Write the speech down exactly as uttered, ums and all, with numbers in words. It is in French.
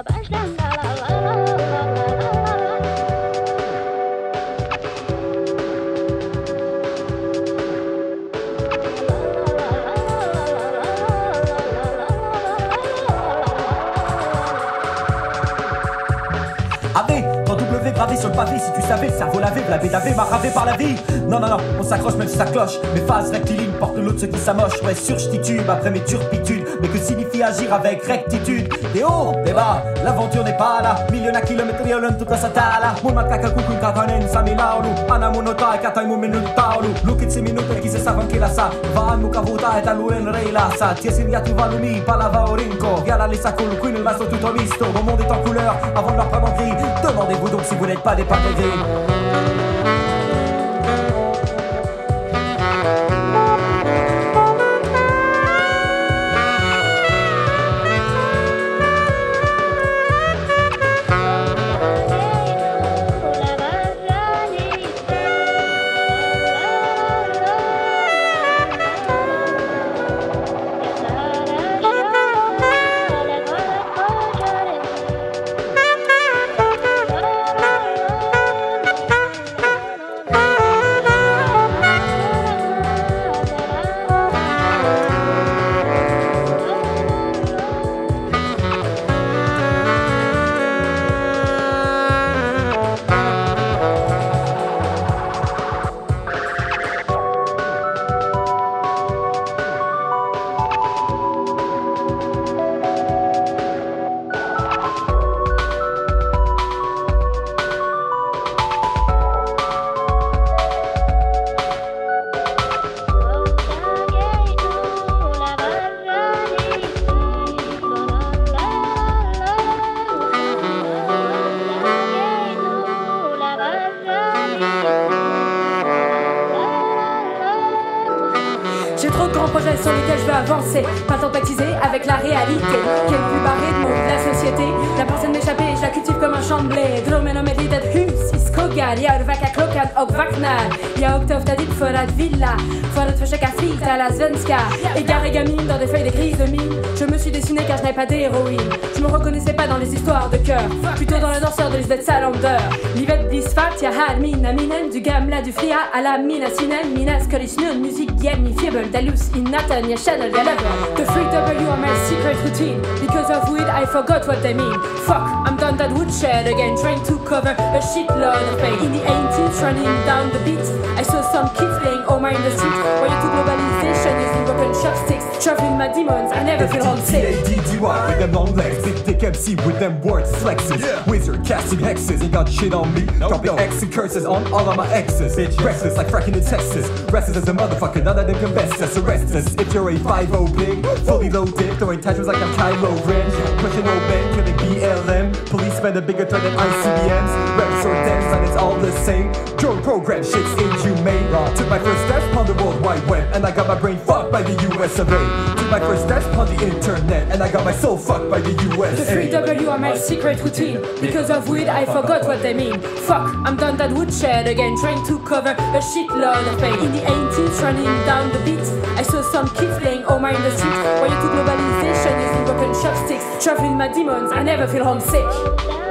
Gravé sur le pavé, si tu savais, cerveau lavé, blabé davé, maravé par la vie. Non, non, non, on s'accroche même si ça cloche. Mes phases rectilignes portent l'autre ceux qui s'amochent. Ouais, sur titube après mes turpitudes. Mais que signifie agir avec rectitude? Des hauts, des bas, l'aventure n'est pas là. Millions de kilomètres, yolun, toute sa tala. Mon macaca, coucou, katanen, samilaulu. Ana monota, katai, mo minutaulu. Look at minute qui se savent che la sa. Va nu cavuta et aluren reila sa. Tiesia tu valumi, palava orinco. Viala les sacs, le queen, le vasto tout visto. Mon monde est en couleur, avant de leur prendre en gris. Demandez-vous donc si vous n'êtes pas des pâtés. J'ai trop de grands projets sur lesquels je veux avancer. Pas le temps de tactiser avec la réalité. Qui est le plus barré de monde, la société. La personne m'échapper, je la cultive comme un champ de blé. Drömmen om ett litet hus i skuggan. Gör vecka klockan och vaknar. Jag åkte ofta dit för att villa. För att försöka frita la svenska. Égaré gamine dans des feuilles de crise de mine. Je me suis dessinée car je n'avais pas d'héroïne. Je me reconnaissais pas dans les histoires de cœur. Plutôt dans la danseur de Lisbeth Salander. Livet blir svart, jag här mina minnen. Du gamla, du fria, alla mina sinnen. Mina ska i snön, musik ger mig feber. Dalus i natten, jag känner jag lever. The three W are my secret routine. Because of weed I forgot what they mean. Fuck, I'm done that woodshed again. Trying to cover a shitload of pain. In the eighteens, running down the beat, I saw some kids playing Omar in the street. Where to globalization using broken chopsticks. Traveling my demons, I never feel homesick. D D Y with them long legs. Big dick M C with them words flexes. Yeah. Wizard casting hexes. Ain't got shit on me. Nope, dropping X and curses on all of my exes. Bitch, restless like fracking in Texas. Restless as a motherfucker, none of them can best us. Arrest us if you're a five oh big. Fully loaded, throwing tantrums like I'm Kylo Ren. Pushing old men, killing B L M. Police spend a bigger threat than I C B Ms. Reps or dance, and it's all the same. Drone program, shit's inhumane. Took my first steps on the World Wide Web, and I got my brain fucked by the U S of A. Took my first steps on the internet, and I got my soul fucked by the U S A. The three W are my secret routine. Because of weed, I forgot what they mean. Fuck, I'm done that woodshed again, trying to cover a shitload of pain. In the eighteens, running down the beat, I saw some kids playing Omar in the street. Where to globalization using broken chopsticks. Traveling my demons, I never feel homesick.